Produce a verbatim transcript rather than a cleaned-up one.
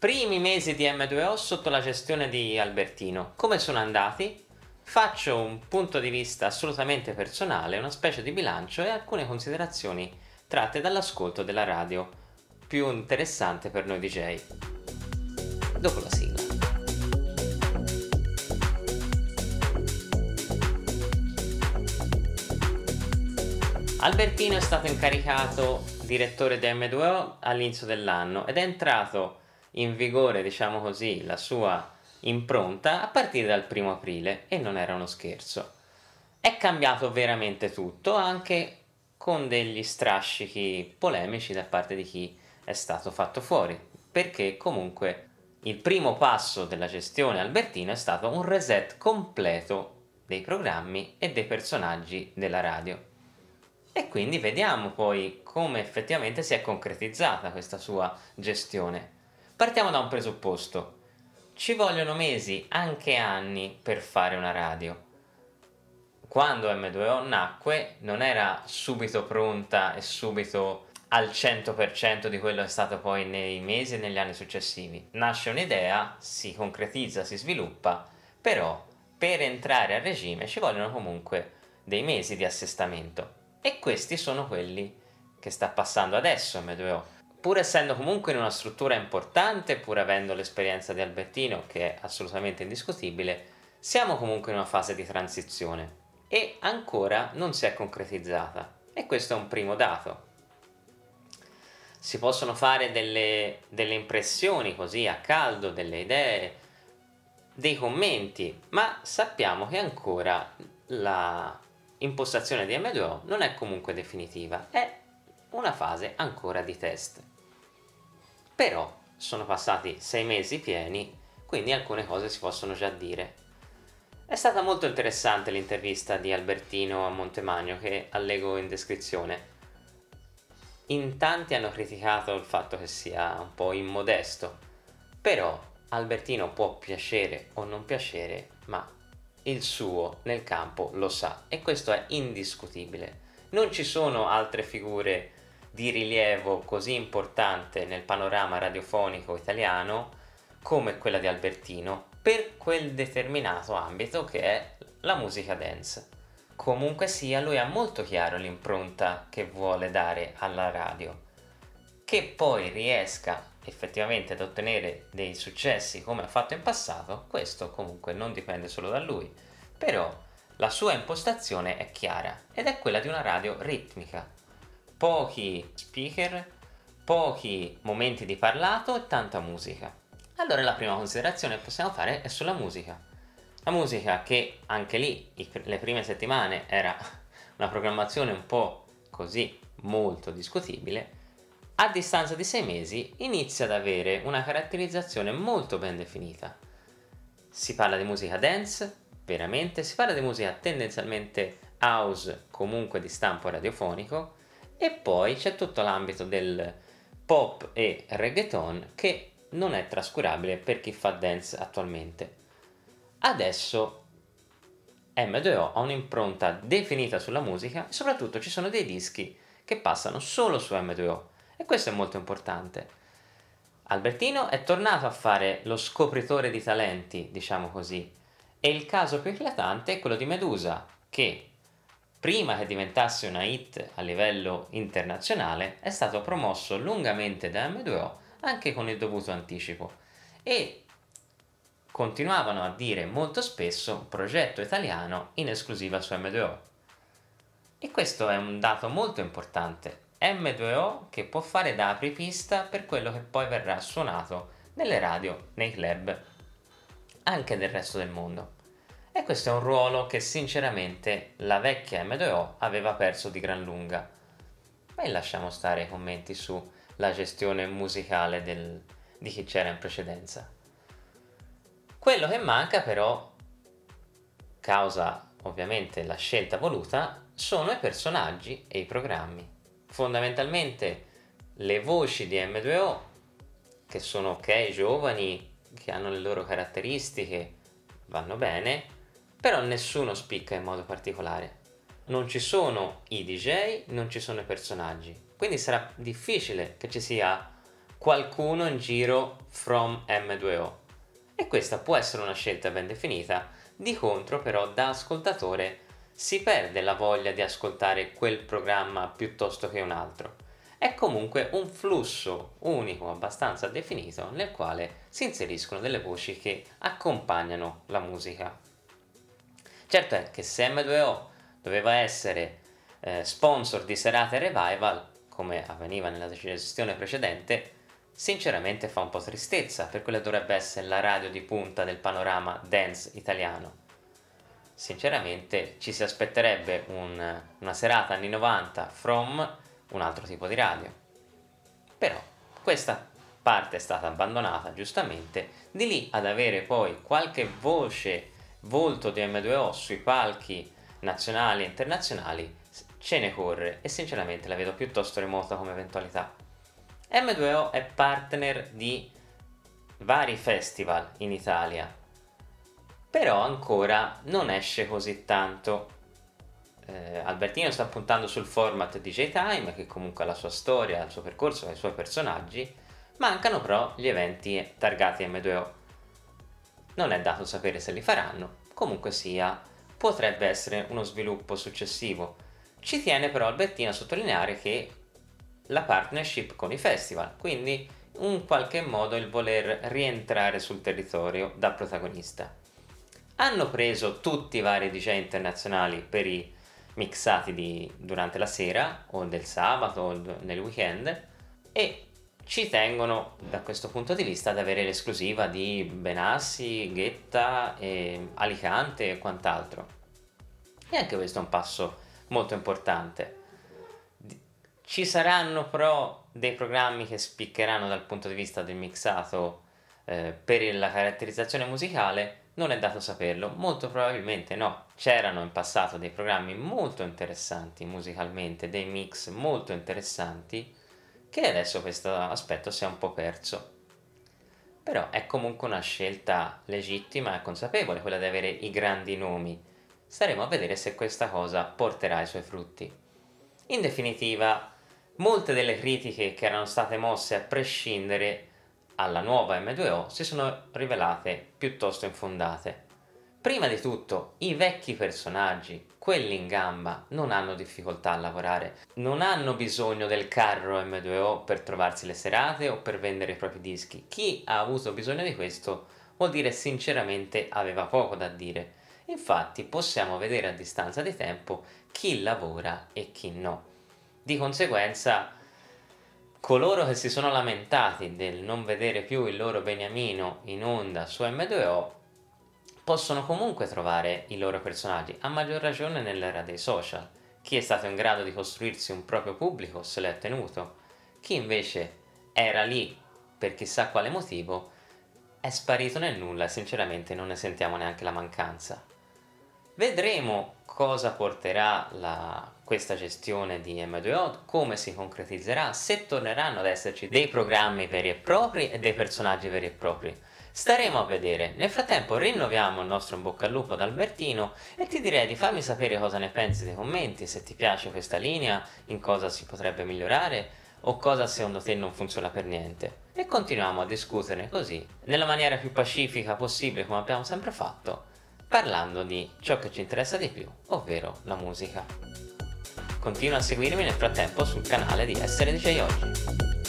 Primi mesi di emme due o sotto la gestione di Albertino. Come sono andati? Faccio un punto di vista assolutamente personale, una specie di bilancio e alcune considerazioni tratte dall'ascolto della radio, più interessante per noi D J. Dopo la sigla. Albertino è stato incaricato direttore di emme due o all'inizio dell'anno ed è entrato in vigore, diciamo così, la sua impronta a partire dal primo aprile e non era uno scherzo. È cambiato veramente tutto, anche con degli strascichi polemici da parte di chi è stato fatto fuori, perché comunque il primo passo della gestione Albertino è stato un reset completo dei programmi e dei personaggi della radio. E quindi vediamo poi come effettivamente si è concretizzata questa sua gestione. Partiamo da un presupposto. Ci vogliono mesi, anche anni, per fare una radio. Quando emme due o nacque non era subito pronta e subito al cento per cento di quello che è stato poi nei mesi e negli anni successivi. Nasce un'idea, si concretizza, si sviluppa, però per entrare a regime ci vogliono comunque dei mesi di assestamento. E questi sono quelli che sta passando adesso emme due o. Pur essendo comunque in una struttura importante, pur avendo l'esperienza di Albertino, che è assolutamente indiscutibile, siamo comunque in una fase di transizione e ancora non si è concretizzata. E questo è un primo dato. Si possono fare delle, delle impressioni così a caldo, delle idee, dei commenti, ma sappiamo che ancora la impostazione di emme due o non è comunque definitiva, è una fase ancora di test. Però sono passati sei mesi pieni, quindi alcune cose si possono già dire. È stata molto interessante l'intervista di Albertino a Montemagno, che allego in descrizione. In tanti hanno criticato il fatto che sia un po' immodesto, però Albertino può piacere o non piacere, ma il suo nel campo lo sa e questo è indiscutibile. Non ci sono altre figure di rilievo così importante nel panorama radiofonico italiano come quella di Albertino per quel determinato ambito che è la musica dance. Comunque sia, lui ha molto chiaro l'impronta che vuole dare alla radio. Che poi riesca effettivamente ad ottenere dei successi come ha fatto in passato, questo comunque non dipende solo da lui, però la sua impostazione è chiara ed è quella di una radio ritmica. Pochi speaker, pochi momenti di parlato e tanta musica. Allora la prima considerazione che possiamo fare è sulla musica. La musica, che anche lì le prime settimane era una programmazione un po' così molto discutibile, a distanza di sei mesi inizia ad avere una caratterizzazione molto ben definita. Si parla di musica dance, veramente, si parla di musica tendenzialmente house, comunque di stampo radiofonico, e poi c'è tutto l'ambito del pop e reggaeton che non è trascurabile per chi fa dance attualmente. Adesso emme due o ha un'impronta definita sulla musica e soprattutto ci sono dei dischi che passano solo su emme due o e questo è molto importante. Albertino è tornato a fare lo scopritore di talenti, diciamo così, e il caso più eclatante è quello di Medusa, che prima che diventasse una hit a livello internazionale è stato promosso lungamente da emme due o anche con il dovuto anticipo e continuavano a dire molto spesso progetto italiano in esclusiva su emme due o. E questo è un dato molto importante. emme due o che può fare da apripista per quello che poi verrà suonato nelle radio, nei club, anche del resto del mondo. E questo è un ruolo che sinceramente la vecchia emme due o aveva perso di gran lunga. E lasciamo stare i commenti sulla gestione musicale del, di chi c'era in precedenza. Quello che manca però, causa ovviamente la scelta voluta, sono i personaggi e i programmi. Fondamentalmente le voci di emme due o, che sono ok, giovani, che hanno le loro caratteristiche, vanno bene, però nessuno spicca in modo particolare. Non ci sono i D J, non ci sono i personaggi, quindi sarà difficile che ci sia qualcuno in giro from emme due o. E questa può essere una scelta ben definita, di contro però da ascoltatore si perde la voglia di ascoltare quel programma piuttosto che un altro. È comunque un flusso unico abbastanza definito nel quale si inseriscono delle voci che accompagnano la musica. Certo è che se emme due o doveva essere eh, sponsor di serate revival, come avveniva nella gestione precedente, sinceramente fa un po' tristezza per quella che dovrebbe essere la radio di punta del panorama dance italiano. Sinceramente ci si aspetterebbe un, una serata anni novanta from un altro tipo di radio. Però questa parte è stata abbandonata giustamente, di lì ad avere poi qualche voce, volto di emme due o sui palchi nazionali e internazionali, ce ne corre e sinceramente la vedo piuttosto remota come eventualità. emme due o è partner di vari festival in Italia, però ancora non esce così tanto. Eh, Albertino sta puntando sul format D J Time, che comunque ha la sua storia, il suo percorso e i suoi personaggi. Mancano però gli eventi targati emme due o. Non è dato sapere se li faranno, comunque sia, potrebbe essere uno sviluppo successivo. Ci tiene però Albertino a sottolineare che la partnership con i festival, quindi in qualche modo il voler rientrare sul territorio da protagonista. Hanno preso tutti i vari D J internazionali per i mixati di, durante la sera o del sabato o nel weekend, e ci tengono da questo punto di vista ad avere l'esclusiva di Benassi, Guetta, e Alicante e quant'altro, e anche questo è un passo molto importante. Ci saranno però dei programmi che spiccheranno dal punto di vista del mixato eh, per la caratterizzazione musicale. Non è dato saperlo, molto probabilmente no. C'erano in passato dei programmi molto interessanti musicalmente, dei mix molto interessanti, che adesso questo aspetto si è un po' perso. Però è comunque una scelta legittima e consapevole quella di avere i grandi nomi. Staremo a vedere se questa cosa porterà i suoi frutti. In definitiva, molte delle critiche che erano state mosse a prescindere alla nuova emme due o si sono rivelate piuttosto infondate. Prima di tutto, i vecchi personaggi, quelli in gamba, non hanno difficoltà a lavorare, non hanno bisogno del carro emme due o per trovarsi le serate o per vendere i propri dischi. Chi ha avuto bisogno di questo vuol dire sinceramente aveva poco da dire. Infatti possiamo vedere a distanza di tempo chi lavora e chi no. Di conseguenza, coloro che si sono lamentati del non vedere più il loro beniamino in onda su emme due o possono comunque trovare i loro personaggi, a maggior ragione nell'era dei social. Chi è stato in grado di costruirsi un proprio pubblico se l'è tenuto, chi invece era lì per chissà quale motivo è sparito nel nulla e sinceramente non ne sentiamo neanche la mancanza. Vedremo cosa porterà la, questa gestione di emme due o, come si concretizzerà, se torneranno ad esserci dei programmi veri e propri e dei personaggi veri e propri. Staremo a vedere. Nel frattempo rinnoviamo il nostro in bocca al lupo ad Albertino e ti direi di farmi sapere cosa ne pensi nei commenti, se ti piace questa linea, in cosa si potrebbe migliorare o cosa secondo te non funziona per niente. E continuiamo a discuterne così, nella maniera più pacifica possibile come abbiamo sempre fatto, parlando di ciò che ci interessa di più, ovvero la musica. Continua a seguirmi nel frattempo sul canale di Essere D J Oggi.